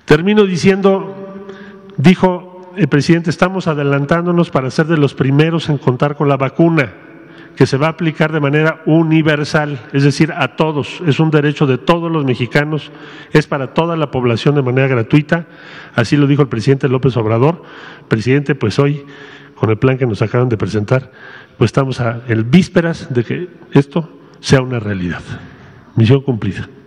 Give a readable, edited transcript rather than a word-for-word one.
Termino diciendo, dijo el presidente, estamos adelantándonos para ser de los primeros en contar con la vacuna, que se va a aplicar de manera universal, es decir, a todos, es un derecho de todos los mexicanos, es para toda la población de manera gratuita, así lo dijo el presidente López Obrador. Presidente, pues hoy, con el plan que nos acaban de presentar, pues estamos en vísperas de que esto sea una realidad. Misión cumplida.